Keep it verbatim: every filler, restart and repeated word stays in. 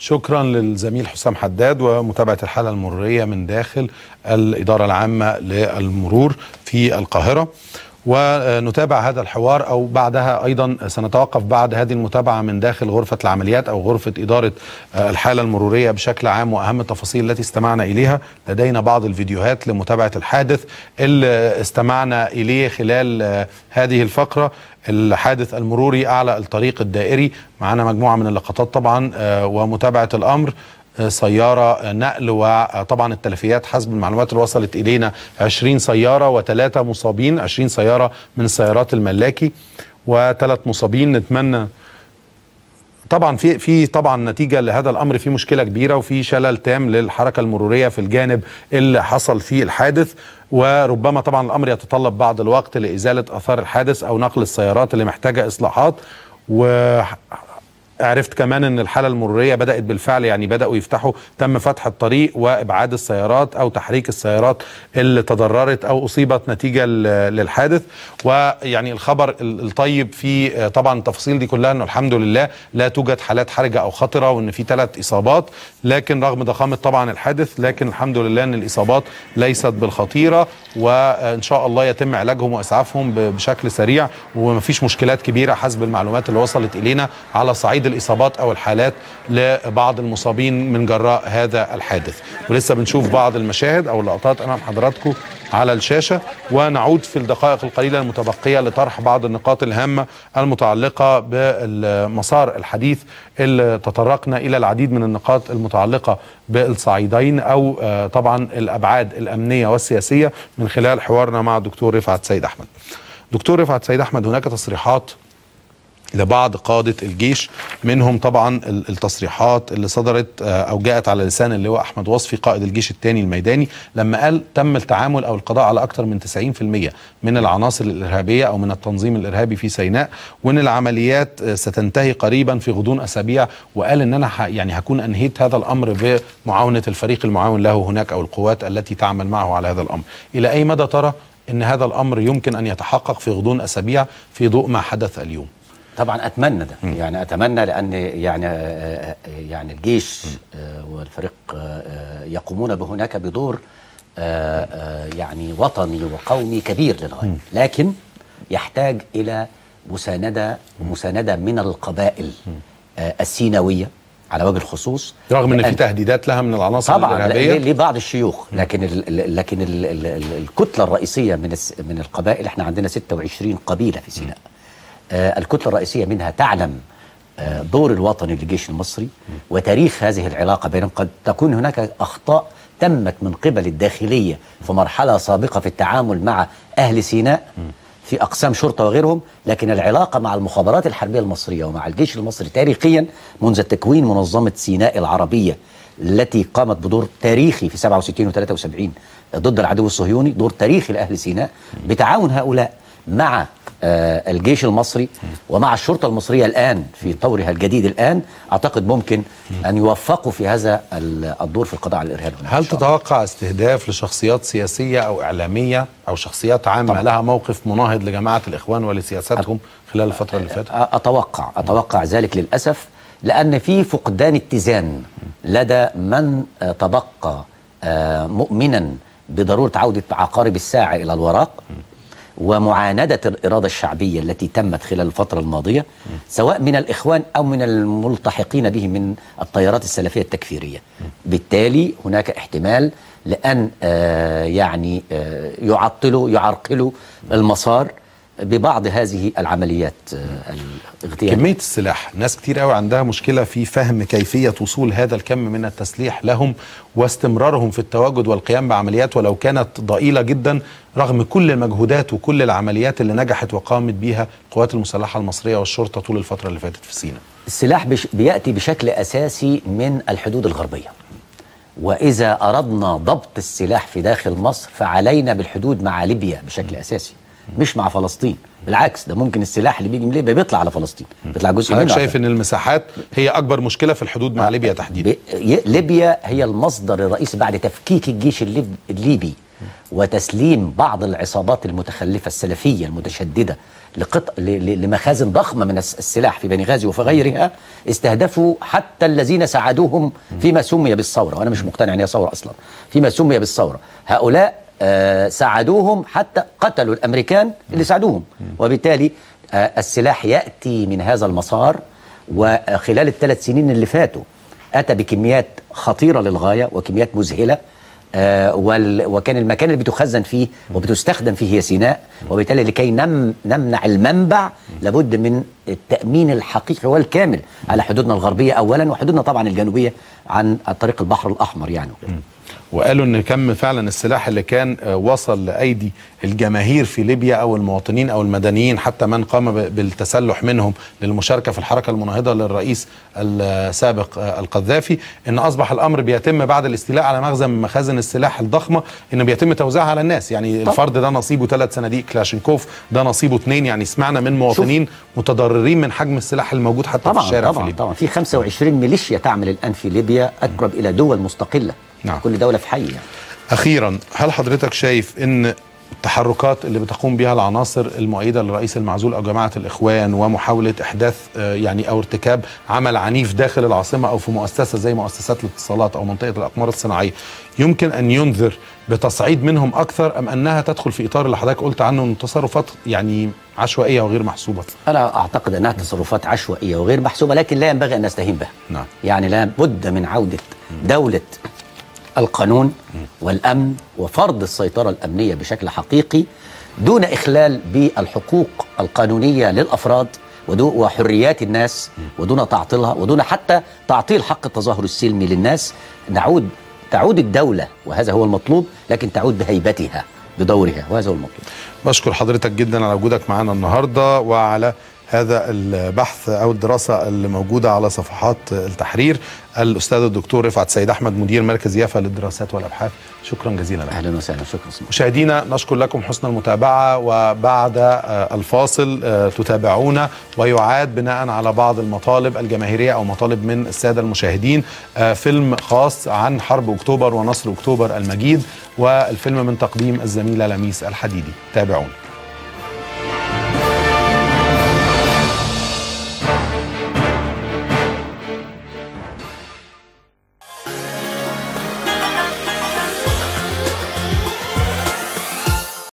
شكرا للزميل حسام حداد ومتابعة الحالة المرورية من داخل الإدارة العامة للمرور في القاهرة. ونتابع هذا الحوار أو بعدها أيضا سنتوقف بعد هذه المتابعة من داخل غرفة العمليات أو غرفة إدارة الحالة المرورية بشكل عام وأهم التفاصيل التي استمعنا إليها. لدينا بعض الفيديوهات لمتابعة الحادث اللي استمعنا إليه خلال هذه الفقرة، الحادث المروري أعلى الطريق الدائري. معنا مجموعة من اللقطات طبعا ومتابعة الأمر. سيارة نقل، وطبعا التلفيات حسب المعلومات اللي وصلت إلينا عشرين سيارة وثلاثة مصابين، عشرين سيارة من السيارات الملاكي وثلاث مصابين. نتمنى طبعا في في طبعا نتيجة لهذا الأمر في مشكلة كبيرة وفي شلل تام للحركة المرورية في الجانب اللي حصل فيه الحادث، وربما طبعا الأمر يتطلب بعض الوقت لإزالة آثار الحادث أو نقل السيارات اللي محتاجة إصلاحات. و عرفت كمان ان الحالة المرورية بدأت بالفعل، يعني بدأوا يفتحوا، تم فتح الطريق وابعاد السيارات او تحريك السيارات اللي تضررت او اصيبت نتيجة للحادث. ويعني الخبر الطيب في طبعا التفاصيل دي كلها انه الحمد لله لا توجد حالات حرجة او خطرة، وان في ثلاث اصابات، لكن رغم ضخامة طبعا الحادث لكن الحمد لله ان الاصابات ليست بالخطيرة، وان شاء الله يتم علاجهم واسعافهم بشكل سريع ومفيش مشكلات كبيرة حسب المعلومات اللي وصلت الينا على صعيد الإصابات أو الحالات لبعض المصابين من جراء هذا الحادث. ولسه بنشوف بعض المشاهد أو اللقطات أمام حضراتكم على الشاشة، ونعود في الدقائق القليلة المتبقية لطرح بعض النقاط الهامة المتعلقة بالمسار الحديث اللي تطرقنا إلى العديد من النقاط المتعلقة بالصعيدين أو طبعا الأبعاد الأمنية والسياسية من خلال حوارنا مع الدكتور رفعت سيد أحمد. دكتور رفعت سيد أحمد، هناك تصريحات لبعض قادة الجيش، منهم طبعا التصريحات اللي صدرت او جاءت على لسان اللواء احمد وصفي قائد الجيش الثاني الميداني، لما قال تم التعامل او القضاء على اكثر من تسعين بالمئة من العناصر الارهابيه او من التنظيم الارهابي في سيناء، وان العمليات ستنتهي قريبا في غضون اسابيع. وقال ان انا يعني هكون انهيت هذا الامر بمعاونه الفريق المعاون له هناك او القوات التي تعمل معه على هذا الامر. الى اي مدى ترى ان هذا الامر يمكن ان يتحقق في غضون اسابيع في ضوء ما حدث اليوم؟ طبعا اتمنى ده، يعني اتمنى، لان يعني يعني الجيش والفريق يقومون بهناك بدور يعني وطني وقومي كبير للغايه، لكن يحتاج الى مسانده ومسانده من القبائل السيناويه على وجه الخصوص، رغم ان في تهديدات لها من العناصر الارهابيه طبعا لبعض الشيوخ، لكن ال لكن ال ال ال الكتله الرئيسيه من من القبائل، احنا عندنا ستة وعشرين قبيله في سيناء. آه الكتلة الرئيسية منها تعلم آه دور الوطني للجيش المصري وتاريخ هذه العلاقة بينهم. قد تكون هناك أخطاء تمت من قبل الداخلية في مرحلة سابقة في التعامل مع أهل سيناء في أقسام شرطة وغيرهم، لكن العلاقة مع المخابرات الحربية المصرية ومع الجيش المصري تاريخيا منذ تكوين منظمة سيناء العربية التي قامت بدور تاريخي في سبعة وستين وثلاثة وسبعين ضد العدو الصهيوني، دور تاريخي لأهل سيناء بتعاون هؤلاء مع آه الجيش المصري ومع الشرطة المصرية الآن في طورها الجديد. الآن أعتقد ممكن أن يوفقوا في هذا الدور في القضاء على الإرهاب. هل تتوقع استهداف لشخصيات سياسية أو إعلامية أو شخصيات عامة طبعا لها موقف مناهض لجماعة الإخوان ولسياساتهم خلال الفترة اللي فاتت؟ أتوقع أتوقع ذلك للأسف، لأن في فقدان اتزان لدى من تبقى آه مؤمنا بضرورة عودة عقارب الساعة إلى الوراء ومعاندة الإرادة الشعبية التي تمت خلال الفترة الماضية، سواء من الإخوان أو من الملتحقين به من التيارات السلفية التكفيرية. بالتالي هناك احتمال لأن آه يعني آه يعطلوا يعرقلوا المسار ببعض هذه العمليات الاغتيال. كمية السلاح، ناس كتير قوي عندها مشكلة في فهم كيفية وصول هذا الكم من التسليح لهم واستمرارهم في التواجد والقيام بعمليات ولو كانت ضئيلة جدا رغم كل المجهودات وكل العمليات اللي نجحت وقامت بيها القوات المسلحة المصرية والشرطة طول الفترة اللي فاتت في سيناء. السلاح بيأتي بشكل أساسي من الحدود الغربية، وإذا أردنا ضبط السلاح في داخل مصر فعلينا بالحدود مع ليبيا بشكل أساسي، مش مع فلسطين. بالعكس، ده ممكن السلاح اللي بيجي من ليبيا بيطلع على فلسطين، بيطلع جزء منه. أنا شايف ان المساحات هي اكبر مشكله في الحدود مع ليبيا تحديدا. ليبيا هي المصدر الرئيسي بعد تفكيك الجيش الليب... الليبي وتسليم بعض العصابات المتخلفة السلفية المتشددة لقط... ل... لمخازن ضخمة من السلاح في بني غازي وفي غيرها، استهدفوا حتى الذين ساعدوهم فيما سمي بالثورة، وأنا مش مقتنع أن هي ثورة أصلا، فيما سمي بالثورة هؤلاء آه ساعدوهم حتى قتلوا الأمريكان اللي ساعدوهم. وبالتالي آه السلاح يأتي من هذا المسار، وخلال الثلاث سنين اللي فاتوا أتى بكميات خطيرة للغاية وكميات مذهلة. آه وكان المكان اللي بتخزن فيه وبتستخدم فيه هي سيناء، وبالتالي لكي نم نمنع المنبع لابد من التأمين الحقيقي والكامل على حدودنا الغربية أولا، وحدودنا طبعا الجنوبية عن طريق البحر الأحمر يعني. وقالوا ان كم فعلا السلاح اللي كان وصل لايدي الجماهير في ليبيا او المواطنين او المدنيين، حتى من قام بالتسلح منهم للمشاركه في الحركه المناهضه للرئيس السابق القذافي، ان اصبح الامر بيتم بعد الاستيلاء على مخزن من مخازن السلاح الضخمه، انه بيتم توزيعها على الناس. يعني الفرد ده نصيبه ثلاث صناديق كلاشينكوف، ده نصيبه اثنين. يعني سمعنا من مواطنين متضررين من حجم السلاح الموجود حتى طبعًا في الشارع طبعًا في ليبيا. طبعا في خمسة وعشرين ميليشيا تعمل الان في ليبيا، اقرب الى دول مستقله. نعم. كل دولة في حي يعني. أخيرا، هل حضرتك شايف أن التحركات اللي بتقوم بها العناصر المؤيدة للرئيس المعزول أو جماعة الإخوان ومحاولة إحداث يعني أو ارتكاب عمل عنيف داخل العاصمة أو في مؤسسة زي مؤسسات الاتصالات أو منطقة الأقمار الصناعية يمكن أن ينذر بتصعيد منهم أكثر، أم أنها تدخل في إطار اللي حضرتك قلت عنه أن تصرفات يعني عشوائية وغير محسوبة؟ أنا أعتقد أنها تصرفات عشوائية وغير محسوبة، لكن لا ينبغي أن نستهين بها. نعم. يعني لا بد من عودة دولة القانون والأمن وفرض السيطرة الأمنية بشكل حقيقي دون إخلال بالحقوق القانونية للأفراد وحريات الناس، ودون تعطيلها، ودون حتى تعطيل حق التظاهر السلمي للناس. نعود تعود الدولة، وهذا هو المطلوب، لكن تعود بهيبتها بدورها، وهذا هو المطلوب. بشكر حضرتك جدا على وجودك معنا النهاردة وعلى هذا البحث أو الدراسة اللي موجودة على صفحات التحرير. الأستاذ الدكتور رفعت سيد أحمد، مدير مركز يافا للدراسات والأبحاث، شكرا جزيلا لك. أهلا وسهلا، شكرا. مشاهدينا نشكر لكم حسن المتابعة، وبعد الفاصل تتابعونا ويعاد بناء على بعض المطالب الجماهيرية أو مطالب من السادة المشاهدين فيلم خاص عن حرب أكتوبر ونصر أكتوبر المجيد، والفيلم من تقديم الزميلة لميس الحديدي. تابعونا.